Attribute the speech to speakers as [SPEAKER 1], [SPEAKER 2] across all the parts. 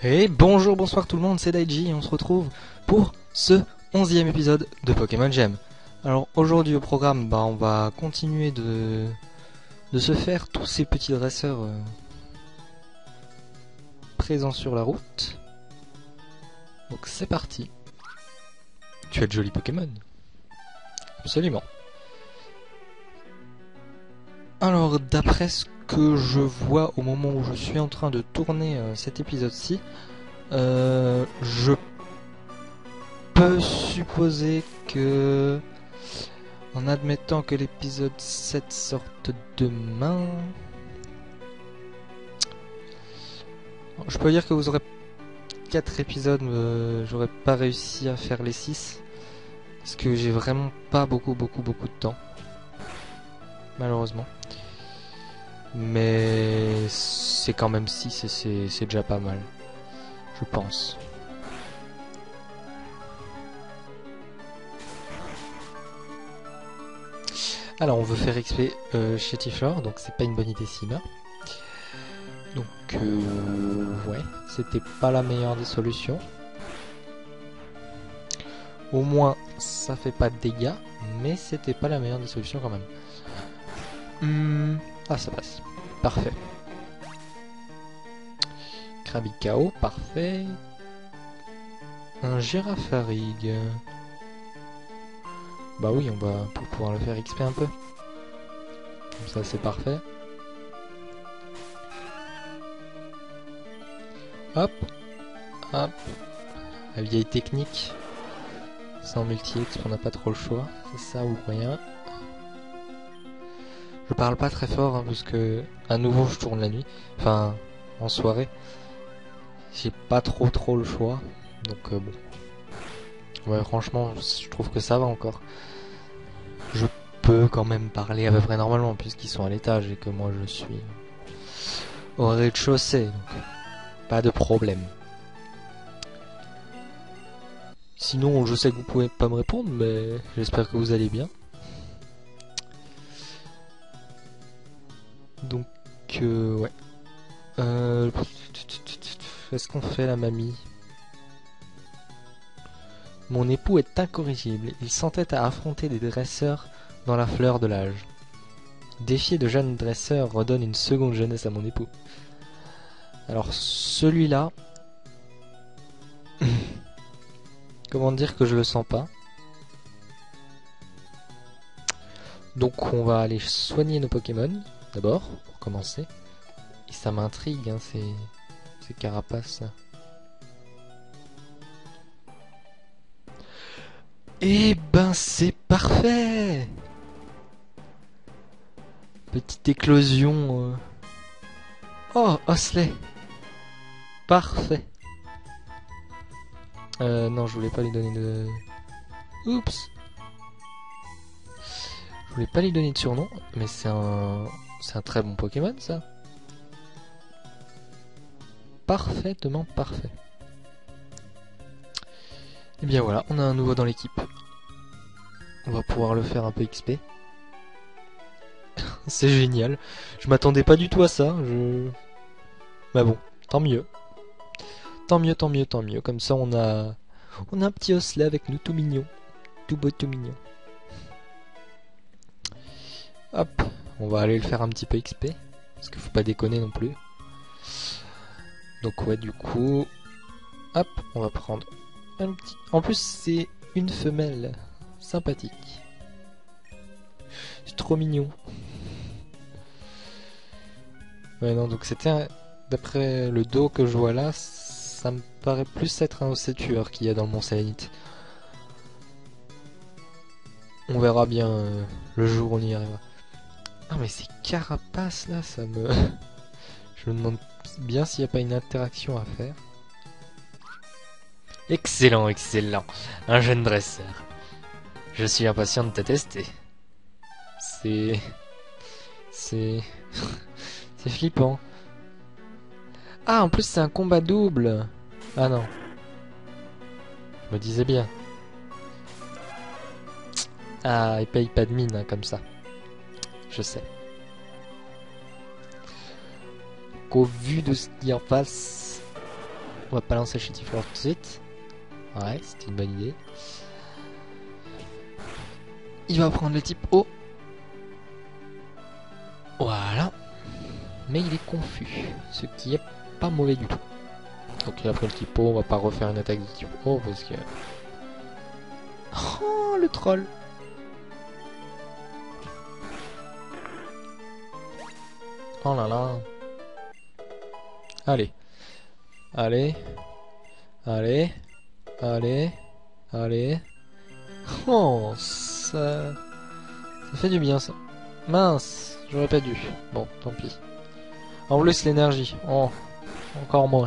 [SPEAKER 1] Et bonjour, bonsoir tout le monde, c'est Daiji et on se retrouve pour ce 11e épisode de Pokémon Gem. Alors aujourd'hui au programme, on va continuer de se faire tous ces petits dresseurs présents sur la route. Donc c'est parti. Tu as de jolis Pokémon. Absolument. Alors d'après ce que je vois au moment où je suis en train de tourner cet épisode-ci, je peux supposer que, en admettant que l'épisode 7 sorte demain, je peux dire que vous aurez 4 épisodes, j'aurais pas réussi à faire les 6, parce que j'ai vraiment pas beaucoup de temps, malheureusement. Mais c'est quand même 6 et c'est déjà pas mal, je pense. Alors on veut faire XP chez Tiflor, donc c'est pas une bonne idée Sima. Donc ouais, c'était pas la meilleure des solutions. Au moins ça fait pas de dégâts, mais c'était pas la meilleure des solutions quand même. Ah ça passe, parfait. Krabi KO, parfait. Un Girafarig. Bah oui, on va pouvoir le faire XP un peu. Comme ça c'est parfait. Hop, hop. La vieille technique. Sans multi-exp, on n'a pas trop le choix. C'est ça ou rien. Je parle pas très fort hein, parce que à nouveau je tourne la nuit. Enfin, en soirée. J'ai pas trop le choix. Donc bon. Ouais, franchement, je trouve que ça va encore. Je peux quand même parler à peu près normalement puisqu'ils sont à l'étage et que moi je suis au rez-de-chaussée. Donc pas de problème. Sinon, je sais que vous pouvez pas me répondre, mais j'espère que vous allez bien. Donc, ouais. Est-ce qu'on fait la mamie? Mon époux est incorrigible. Il s'entête à affronter des dresseurs dans la fleur de l'âge. Défier de jeunes dresseurs redonne une seconde jeunesse à mon époux. Alors, celui-là... Comment dire que je le sens pas? Donc on va aller soigner nos Pokémon, d'abord, pour commencer. Et ça m'intrigue, hein, ces carapaces. Eh ben c'est parfait! Petite éclosion. Oh, Osley! Parfait! Non, je voulais pas lui donner de... Oups! Je voulais pas lui donner de surnom, mais c'est un très bon Pokémon, ça. Parfaitement parfait. Et bien voilà, on a un nouveau dans l'équipe. On va pouvoir le faire un peu XP. C'est génial. Je m'attendais pas du tout à ça. Mais bon, tant mieux. Tant mieux. Comme ça, on a un petit Osley avec nous, tout mignon. Tout beau, tout mignon. Hop, on va aller le faire un petit peu XP. Parce qu'il faut pas déconner non plus. Donc ouais, du coup... Hop, on va prendre un petit... En plus, c'est une femelle. Sympathique. C'est trop mignon. Ouais, non, donc c'était... D'après le dos que je vois là, ça me paraît plus être un ossétueur qu'il y a dans le Mont Sélénite. On verra bien le jour où on y arrivera. Ah mais ces carapaces là, ça me... Je me demande bien s'il n'y a pas une interaction à faire. Excellent. Un jeune dresseur. Je suis impatient de te tester. C'est... C'est flippant. Ah, en plus c'est un combat double. Ah non. Je me disais bien. Ah, il paye pas de mine hein, comme ça. Je sais. Qu'au vu de ce qu'il y en face, On va pas lancer Chétifleur tout de suite. Ouais, c'était une bonne idée. Il va prendre le type eau. Voilà. Mais il est confus, ce qui est pas mauvais du tout. Donc il a pris le type eau, on va pas refaire une attaque de type eau parce que... Oh, le troll. Oh là là. Allez. Allez. Allez. Allez. Allez. Oh, ça fait du bien ça. Mince, j'aurais pas dû. Bon, tant pis. En plus l'énergie. Oh, encore moins.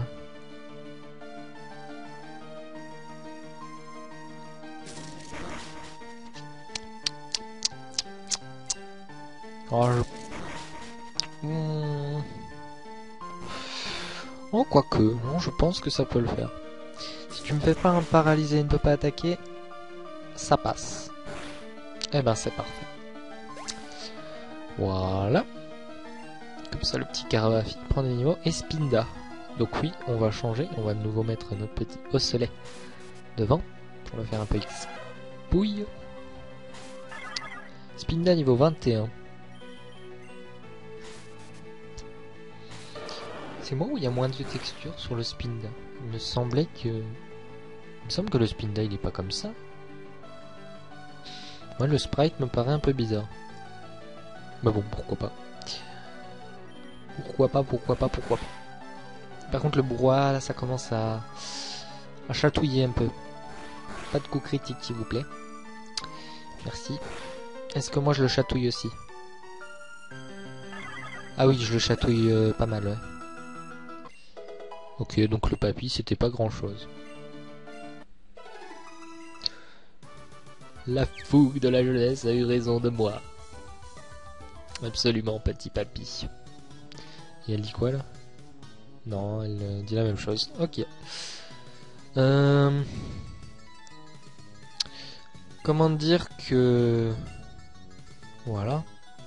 [SPEAKER 1] Oh, oh, quoique, non, je pense que ça peut le faire. Si tu me fais pas un paralysé et ne peux pas attaquer, ça passe. Eh ben, c'est parfait. Voilà. Comme ça, le petit Caravafi prend des niveaux. Et Spinda. Donc oui, on va changer. On va de nouveau mettre notre petit osselet devant pour le faire un peu expouille. Spinda niveau 21. C'est moi où il y a moins de texture sur le Spinda. Il me semblait que... Il me semble que le Spinda il est pas comme ça. Moi le sprite me paraît un peu bizarre. Mais bon, pourquoi pas. Pourquoi pas, pourquoi pas, pourquoi pas. Par contre le brouhaha là ça commence à chatouiller un peu. Pas de coup critique s'il vous plaît. Merci. Est-ce que moi je le chatouille aussi? Ah oui, je le chatouille pas mal, ouais. Ok, donc le papy, c'était pas grand-chose. La fougue de la jeunesse a eu raison de moi. Absolument, petit papy. Et elle dit quoi, là? Non, elle dit la même chose. Ok. Comment dire que... Voilà.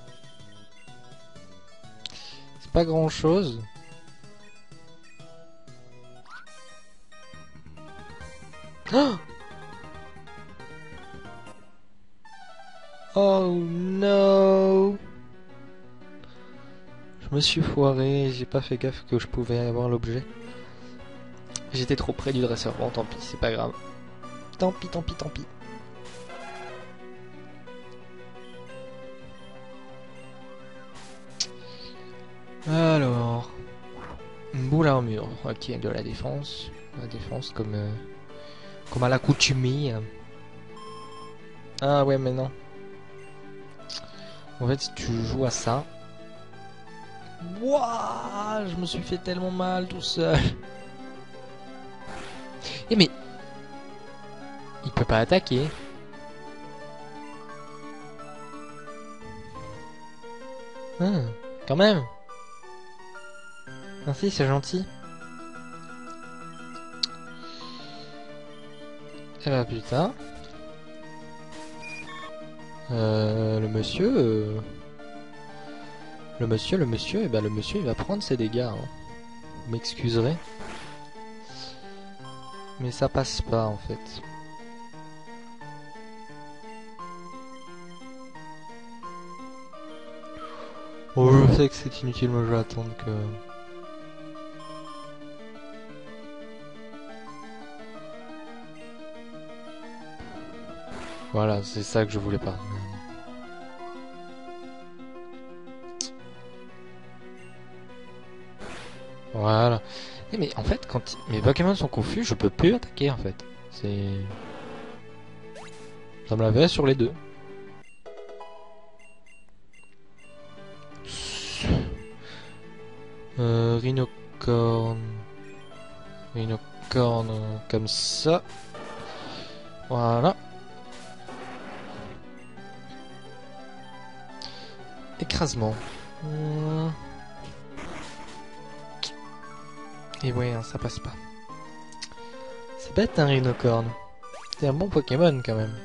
[SPEAKER 1] C'est pas grand-chose. Oh no! Je me suis foiré, j'ai pas fait gaffe que je pouvais avoir l'objet. J'étais trop près du dresseur. Bon, tant pis, c'est pas grave. Tant pis, tant pis, tant pis. Alors... Boule à armure. Ok, de la défense. La défense comme... comme à l'accoutumée. Ah ouais, mais non. En fait, si tu joues à ça... Wouah, je me suis fait tellement mal tout seul. Eh mais... Il peut pas attaquer. Ah, quand même. Merci, c'est gentil. Eh ben putain. Le monsieur... Le monsieur, eh ben le monsieur il va prendre ses dégâts. Hein. Vous m'excuserez. Mais ça passe pas en fait. Oh, je sais que c'est inutile, moi je vais attendre que... Voilà, c'est ça que je voulais pas. Voilà. Eh, mais en fait, quand mes Pokémon sont confus, je peux plus attaquer en fait. C'est... Ça me l'avait sur les deux. Rhinocorn. Rhinocorn comme ça. Voilà. Écrasement. Et ouais, hein, ça passe pas. C'est bête un Rhinocorn. C'est un bon Pokémon quand même.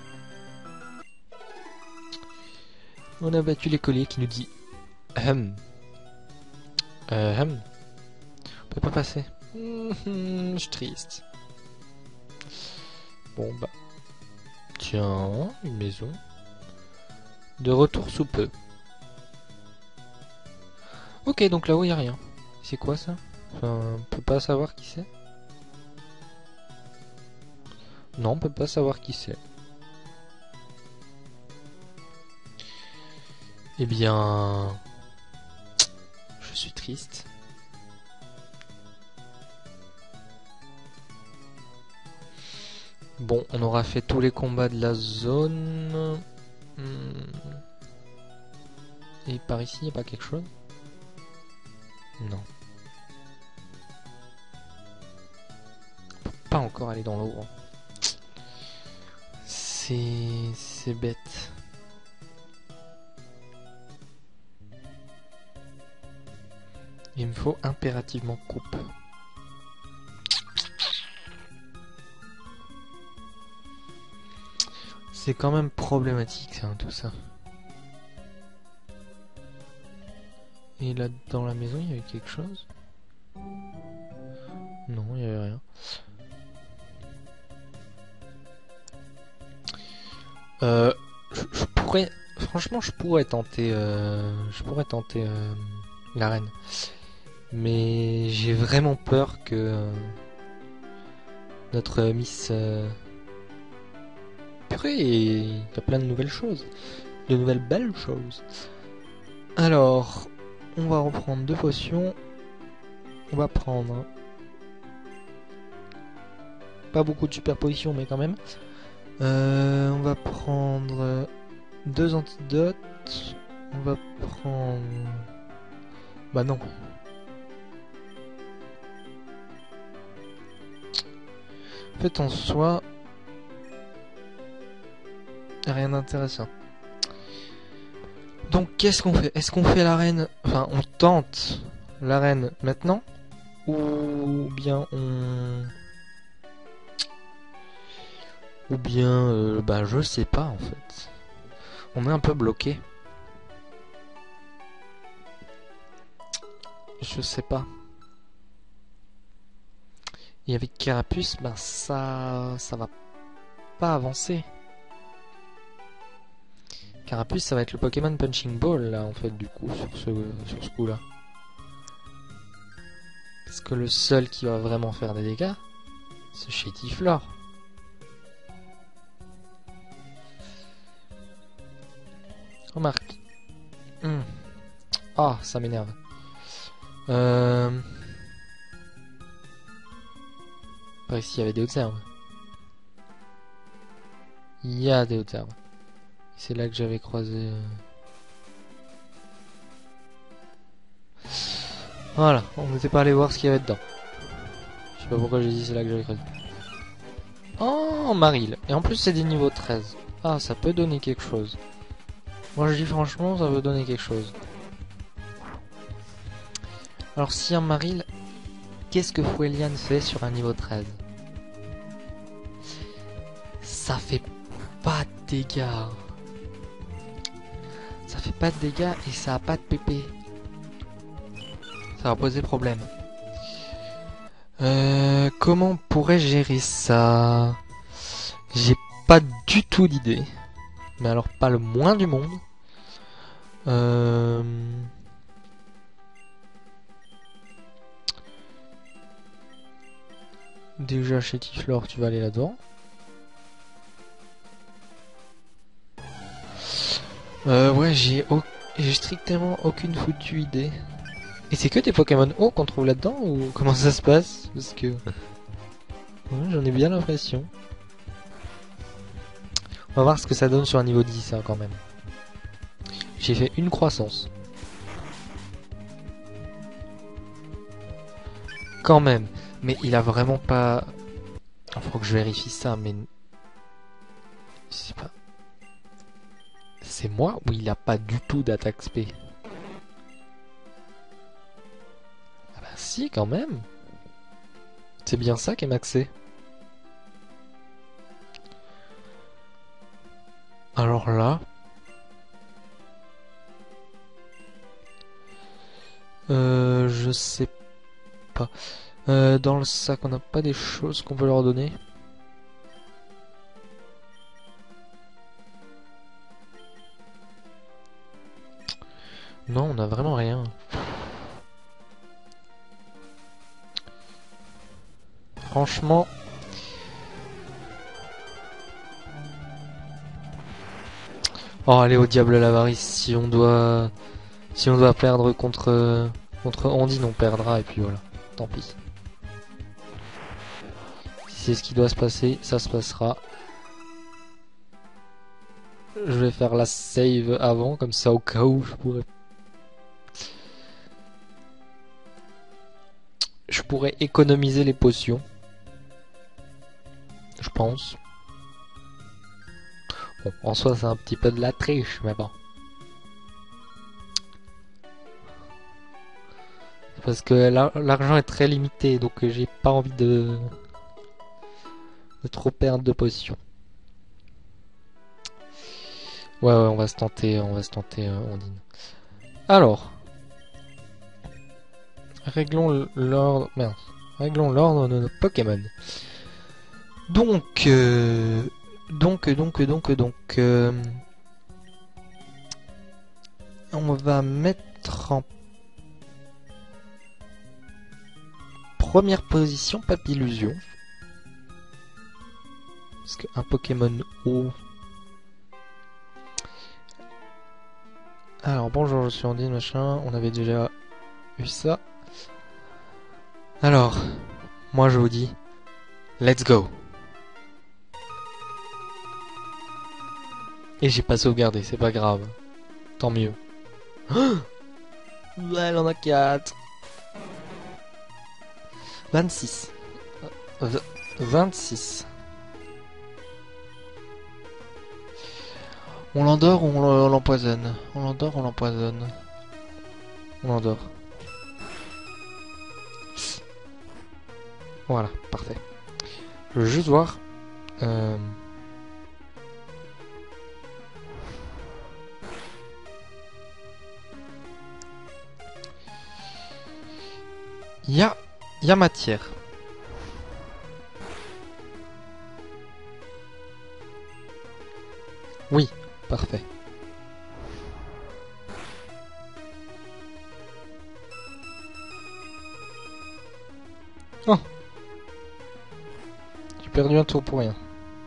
[SPEAKER 1] On a battu l'écolier qui nous dit... On peut peut pas passer. Je suis triste. Bon bah. Tiens, une maison. De retour sous peu. Ok, donc là-haut, il n'y a rien. C'est quoi ça? Enfin, on peut pas savoir qui c'est? Non, on peut pas savoir qui c'est. Eh bien... Je suis triste. Bon, on aura fait tous les combats de la zone. Et par ici, il n'y a pas quelque chose? Non. On peut pas encore aller dans l'eau. C'est bête. Il me faut impérativement coupe. C'est quand même problématique, hein, tout ça. Et là, dans la maison, il y avait quelque chose? Non, il n'y avait rien. Je pourrais... Franchement, je pourrais tenter... l'arène. Mais j'ai vraiment peur que... notre Miss... Purée, il y a plein de nouvelles choses. De nouvelles belles choses. Alors... On va reprendre 2 potions. On va prendre... Pas beaucoup de superpositions, mais quand même. On va prendre 2 antidotes. On va prendre... Bah non. En fait, en soi... Rien d'intéressant. Donc, qu'est-ce qu'on fait? Est-ce qu'on fait l'arène... Enfin, on tente l'arène maintenant? Ou bien on... Ou bien... bah, je sais pas, en fait. On est un peu bloqué. Je sais pas. Et avec Carapuce, ben ça va pas avancer. Carapuce, ça va être le Pokémon Punching Ball, là, en fait, du coup, sur ce coup-là. Parce que le seul qui va vraiment faire des dégâts, c'est Chétiflore. Remarque. Ah, ça m'énerve. Par ici, il y avait des hautes herbes. Il y a des hautes herbes. C'est là que j'avais croisé... Voilà, on n'était pas allé voir ce qu'il y avait dedans. Je sais pas pourquoi j'ai dit c'est là que j'avais croisé. Oh, Maril. Et en plus, c'est des niveaux 13. Ah, ça peut donner quelque chose. Moi, je dis franchement, ça peut donner quelque chose. Alors, si un Maril, qu'est-ce que Fouelian fait sur un niveau 13? Ça fait pas de dégâts. Ça fait pas de dégâts et ça a pas de PP. Ça va poser problème. Comment on pourrait gérer ça? J'ai pas du tout d'idée. Mais alors pas le moins du monde. Déjà chez Tiflore, tu vas aller là-dedans. Ouais, j'ai strictement aucune foutue idée. Et c'est que des Pokémon O qu'on trouve là-dedans ou comment ça se passe? Parce que... ouais, j'en ai bien l'impression. On va voir ce que ça donne sur un niveau 10 hein, quand même. J'ai fait une croissance. Quand même. Mais il a vraiment pas... Il faut que je vérifie ça, mais... Je sais pas. C'est moi ou il a pas du tout d'attaque spé? Ah bah si, quand même. C'est bien ça qui est maxé. Alors là... je sais pas. Dans le sac, on n'a pas des choses qu'on peut leur donner. Non, on n'a vraiment rien. Franchement... Oh, allez au diable l'avarice, si on doit perdre contre Ondine, on perdra et puis voilà, tant pis. Si c'est ce qui doit se passer, ça se passera. Je vais faire la save avant, comme ça au cas où je pourrais économiser les potions. Je pense. Bon, en soi c'est un petit peu de la triche, mais bon. Parce que l'argent est très limité, donc j'ai pas envie de trop perdre de potions. Ouais, on va se tenter, Ondine. Alors, réglons l'ordre de nos Pokémon. Donc, on va mettre en première position Papillusion. Parce qu'un Pokémon eau. Alors bonjour, je suis Ondine, machin. On avait déjà eu ça. Alors, moi je vous dis, let's go. Et j'ai pas sauvegardé, c'est pas grave. Tant mieux. Elle en a 4. 26. 26. On l'endort ou on l'empoisonne? On l'endort ou on l'empoisonne? On l'endort. Voilà, parfait. Je veux juste voir. Il y a matière. Oui, parfait. Oh, j'ai perdu un tour pour rien.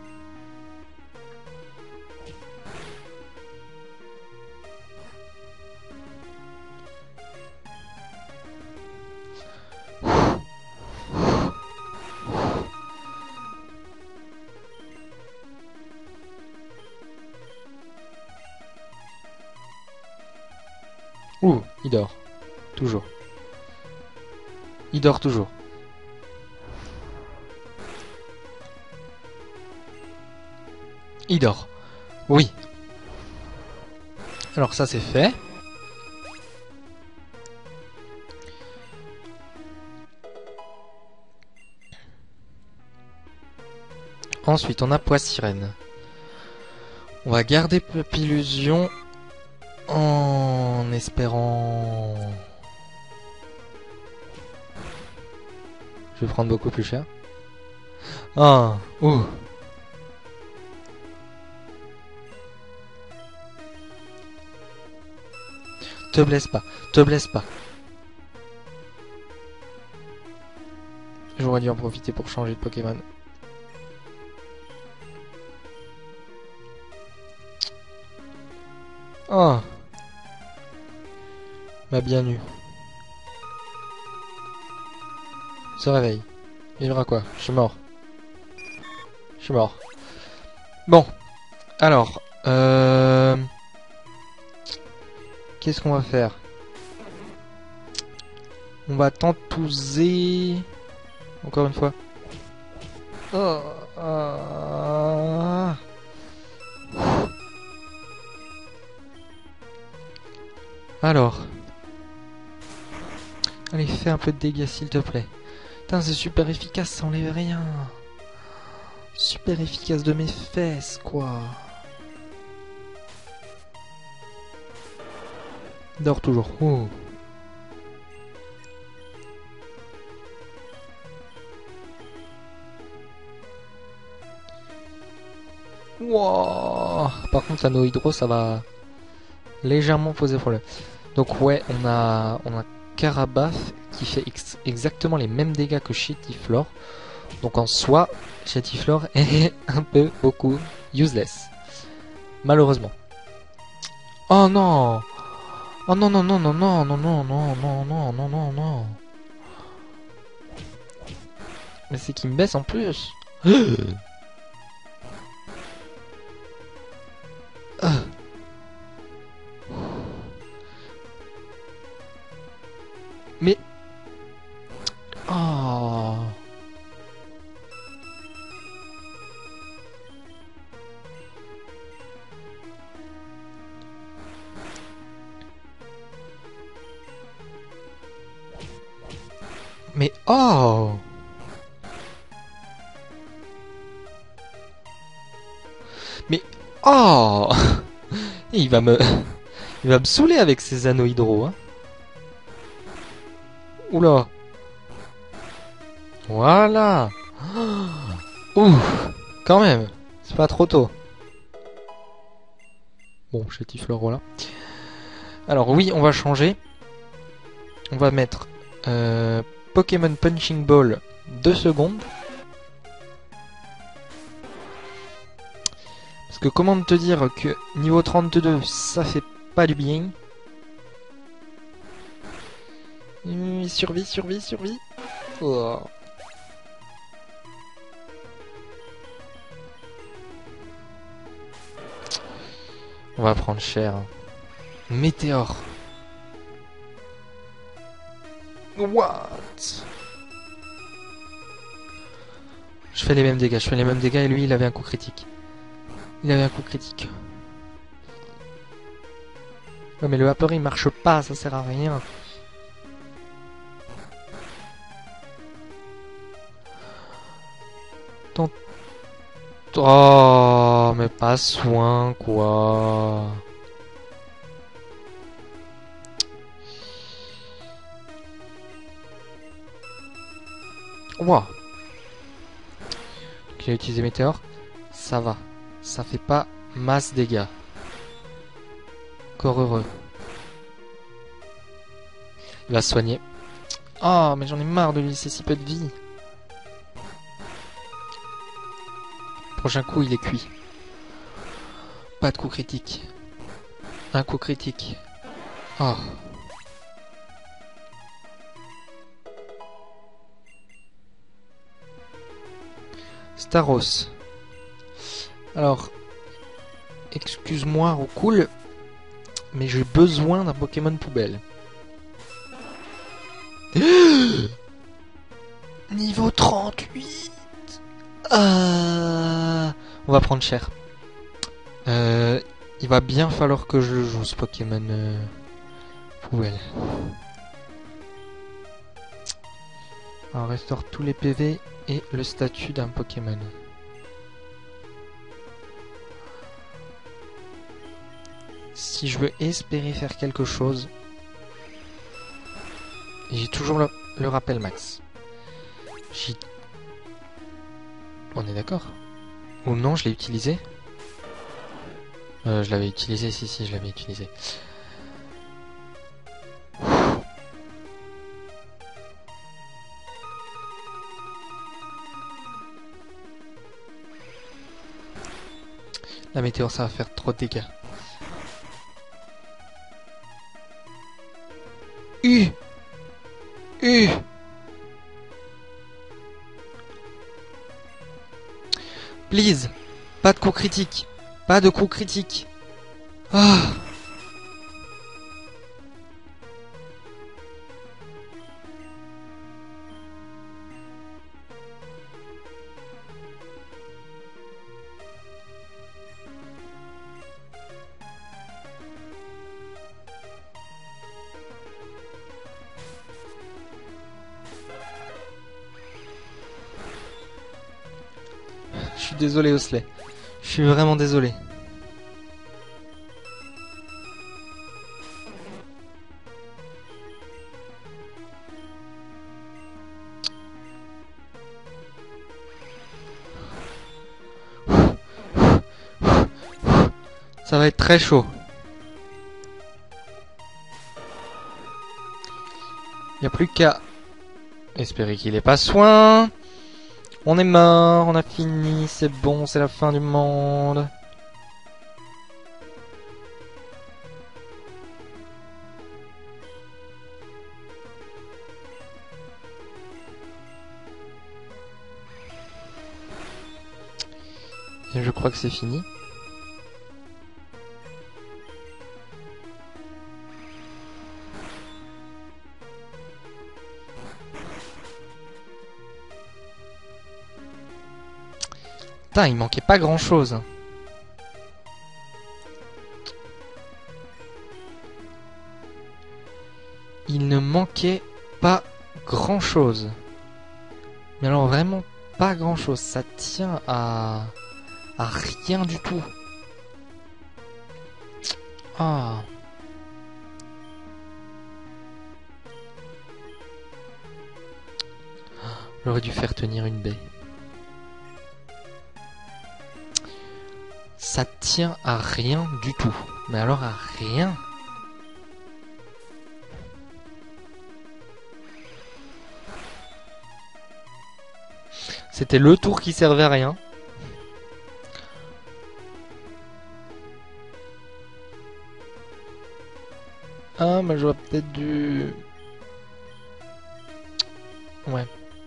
[SPEAKER 1] Ouh, il dort. Toujours. Il dort toujours. Il dort. Oui. Alors ça c'est fait. Ensuite on a Poissirène. On va garder Papillusion en espérant... Je vais prendre beaucoup plus cher. Ah, ouh. Te blesse pas, te blesse pas. J'aurais dû en profiter pour changer de Pokémon. Oh. M'a bien eu. Se réveille. Il verra quoi? Je suis mort. Je suis mort. Bon. Alors. Qu'est-ce qu'on va faire? On va tentouser... Encore une fois. Oh, Alors. Allez, fais un peu de dégâts s'il te plaît. Putain, c'est super efficace, ça enlève rien. Super efficace de mes fesses, quoi. Dors toujours. Oh. Wow. Par contre, l'anneau hydro, ça va légèrement poser problème. Donc ouais, on a Carabath qui fait exactement les mêmes dégâts que Chetiflor. Donc en soi, Chetiflor est un peu beaucoup useless. Malheureusement. Oh non! Oh non non non non non non non non non non non non non. Mais c'est qu'il me baisse en plus. Mais oh. Mais oh. Mais oh. Il va me saouler avec ses anneaux hydro, hein. Oula. Voilà. Ouh. Quand même. C'est pas trop tôt. Bon, Chetiflor, voilà. Alors oui, on va changer. On va mettre Pokémon Punching Ball 2 secondes. Parce que comment te dire que niveau 32, ça fait pas du bien. Survie, survie, survie. Oh. On va prendre cher. Météore. What? Je fais les mêmes dégâts, et lui il avait un coup critique. Ouais, mais le vapeur il marche pas, ça sert à rien. Oh, mais pas soin quoi. Wow. Donc il a utilisé Météore. Ça va. Ça fait pas masse dégâts. Encore heureux. Il va se soigner. Oh, mais j'en ai marre de lui laisser si peu de vie. Prochain coup, il est cuit. Pas de coup critique. Un coup critique. Oh. Staros. Alors, excuse-moi, Roucoule, mais j'ai besoin d'un Pokémon poubelle. Niveau 38. On va prendre cher. Il va bien falloir que je joue ce Pokémon poubelle. On restaure tous les PV et le statut d'un Pokémon. Si je veux espérer faire quelque chose, j'ai toujours le rappel max. On est d'accord? Ou non, je l'ai utilisé? Je l'avais utilisé, si, je l'avais utilisé. La météore, ça va faire trop de dégâts. Please, pas de coup critique. Pas de coup critique. Ah. Je suis désolé, Osley. Je suis vraiment désolé. Ça va être très chaud. Il n'y a plus qu'à espérer qu'il ait pas soin. On est mort, on a fini, c'est bon, c'est la fin du monde. Et je crois que c'est fini. Putain, il manquait pas grand chose. Il ne manquait pas grand chose. Mais alors vraiment pas grand chose. Ça tient à rien du tout. Ah. J'aurais dû faire tenir une baie. Ça tient à rien du tout. Mais alors à rien. C'était le tour qui servait à rien. Ah, mais j'aurais peut-être dû... Ouais.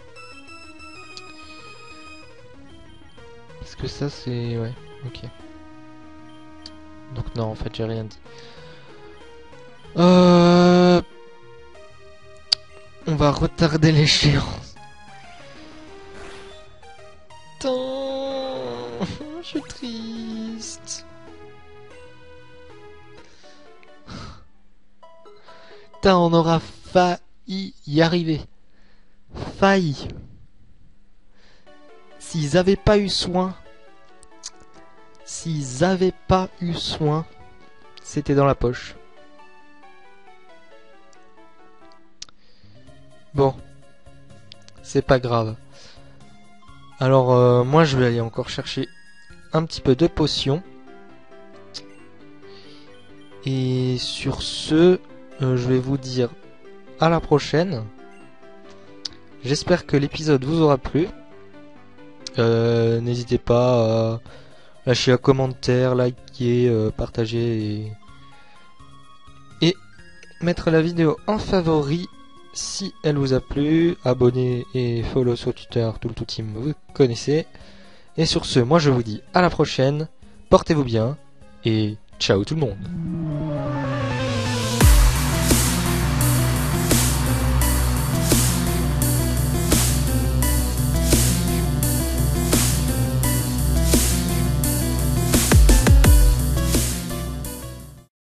[SPEAKER 1] Parce que ça c'est... Ouais, ok. Donc non, en fait, j'ai rien dit. On va retarder l'échéance. Putain, je suis triste. Putain, on aura failli y arriver. Failli. S'ils avaient pas eu soin... S'ils avaient pas eu soin, c'était dans la poche. Bon, c'est pas grave. Alors moi je vais aller encore chercher un petit peu de potions. Et sur ce, je vais vous dire à la prochaine. J'espère que l'épisode vous aura plu. N'hésitez pas à lâcher un commentaire, liker, partager et mettre la vidéo en favori si elle vous a plu. Abonnez et follow sur Twitter, tout le tout team, vous connaissez. Et sur ce, moi je vous dis à la prochaine, portez-vous bien et ciao tout le monde.